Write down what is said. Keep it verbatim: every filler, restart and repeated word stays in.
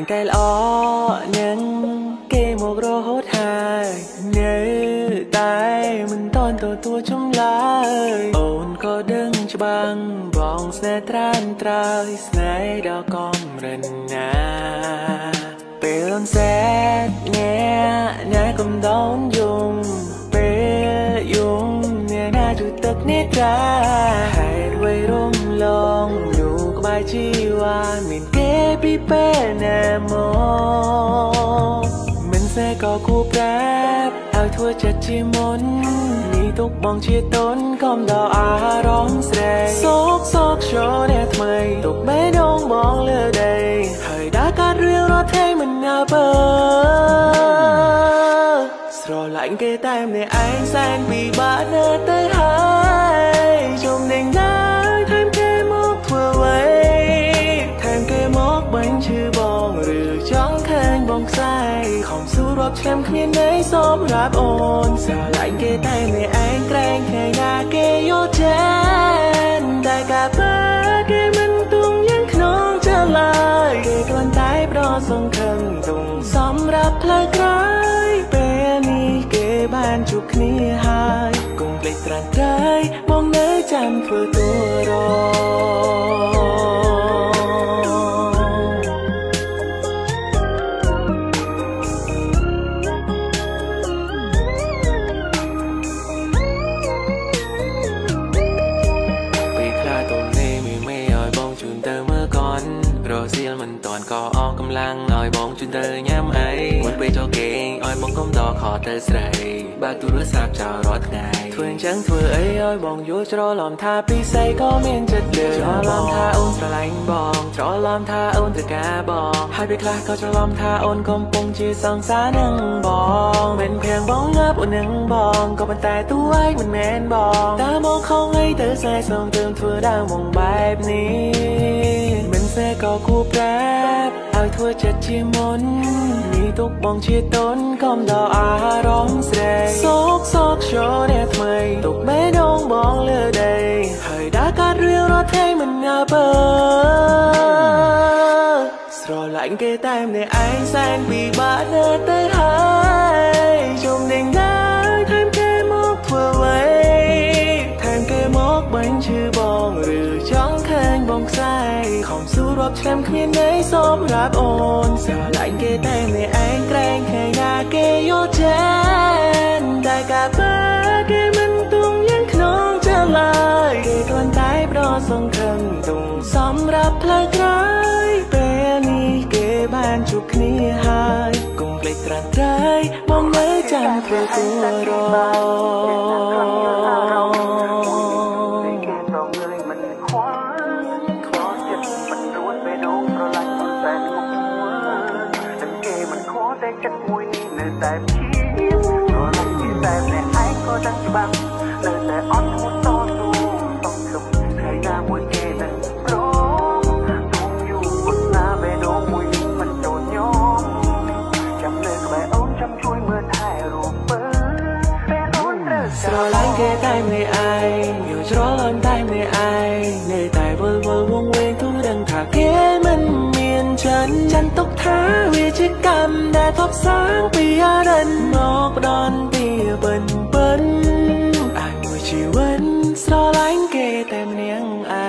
តែល្អនឹងគេមករហូតហើយនៅតែមិនតន់ទទួលចម្លើយអូនក៏ដឹងច្បាស់បងស្នេហ៍ត្រានត្រើយស្នេហ៍ដល់កំរិនណាពេលអូនសែតញ៉ែញ៉ែកុំដោនយំពេលយំញ៉ែណាជួយទឹកនេះត្រាហេតុអ្វីរំលងดูក្បែរជីវ៉ាមានគេពីពេលណាមកមិនសេក៏គួរប្រាប់ឲ្យធ្វើចិត្តជាមុននេះទុកបងជាតូនកំដល់អារម្មណ៍ស្រេកសោកសោកចូលអ្នកថ្មីទុកបេះដូងបងលើដីហើយដាក់កាត់រឿងរត់ថ្ងៃមិនណាបើស្រឡាញ់គេតែម្នាក់ឯងសែនពិបាកណាស់ទៅហើយជុំនឹងណាថែមគេមកធ្វើអ្វីថែមគេមកបាញ់ឈឺបងឬចង់ឃើញបងខ្សែខំស៊ូរាប់ឆ្នាំគ្មានន័យសម្រាប់អូនស្រឡាញ់គេតែម្នាក់ឯងក្រែងថ្ងៃណាគេយកចានតែកាបើគេមិនទុំយ៉ាងក្នុងចិត្តឡើយគេគ្រាន់តែប្រសង្ឃឹមទុំសម្រាប់ផ្លូវក្រោយពេលនេះគេបានជួបគ្នាហើយគង់ភ្លេចត្រាំត្រៃបងនៅចាំធ្វើតួរមិនតន់ក៏អស់កម្លាំងឲ្យបងជូនទៅញ៉ាំអីមិនពេលចូលគេងឲ្យបងកុំដកខទៅស្រីបើទូរស័ព្ទចោលរាល់ថ្ងៃធ្វើអញ្ចឹងធ្វើអីឲ្យបងយល់ច្រឡំថាពីស្អីក៏មានចិត្តលើច្រឡំថាអូនស្រឡាញ់បងច្រឡំថាអូនត្រូវការបងហើយពេលខ្លះក៏ច្រឡំថាអូនកំពុងជាសង្សារនឹងបងមិនភាំងបងងាប់អូននឹងបងក៏ប៉ុន្តែតួឯងមិនមែនបងតើមកខំអីទៅស្នេហ៍សងទើមធ្វើដើមមកបែបនេះមិនសេក៏គួរប្រាប់ឲ្យធ្វើចិត្តជាមុននេះទុកបងជាតូនកំដល់អារម្មណ៍ស្រេកសោកសោកចូលអ្នកថ្មីទុកបេះដូងបងលើដីហើយដាក់កាត់រឿងរត់ថ្ងៃមិនណាបើស្រឡាញ់គេតែម្នាក់ឯងសែនពិបាកណាស់ទៅហើយជុំនឹងណាថែមគេមកធ្វើអ្វីថែមគេមកបាញ់ឈឺបងឬចង់ឃើញបងខ្សែខំស៊ូរាប់ឆ្នាំគ្មានន័យសម្រាប់អូនស្រឡាញ់គេតែម្នាក់ឯងក្រែងថ្ងៃណាគេយកចានតែកាបើគេមិនទុំយ៉ាងក្នុងចិត្តឡើយគេគ្រាន់តែប្រសង្ឃឹមទុំសម្រាប់ផ្លូវក្រោយពេលនេះគេបានជួបគ្នាហើយគង់ភ្លេចត្រាំត្រៃបងនៅចាំធ្វើតួរចិត្តមួយនេះនៅតែព្យាយាមរលាយពីតែម្នាក់ឯងក៏ដឹងច្បាស់នៅតែអត់ឈ្មោះតស៊ូต้องជុំថ្ងៃណាមួយគេនឹងព្រមទុំយូរពុតណាបេះដូងមួយនេះមិនចូលញោមចាំនៅក្បែរអូនចាំជួយមើលថែរូបមើលពេលអូនត្រូវស្រឡាញ់គេតែម្នាក់ឯងយកច្រឡំតែម្នាក់ឯងនៅតែវិលវិលវងវែងទូដឹងថាគេមិនមានចិនចាន់ទុកថាវាជាកម្មដែលថប់សាងពីអរិនមកផ្ដន់ពីបិនបិនឲ្យមួយជីវិតស្រឡាញ់គេតែម្នាក់ឯង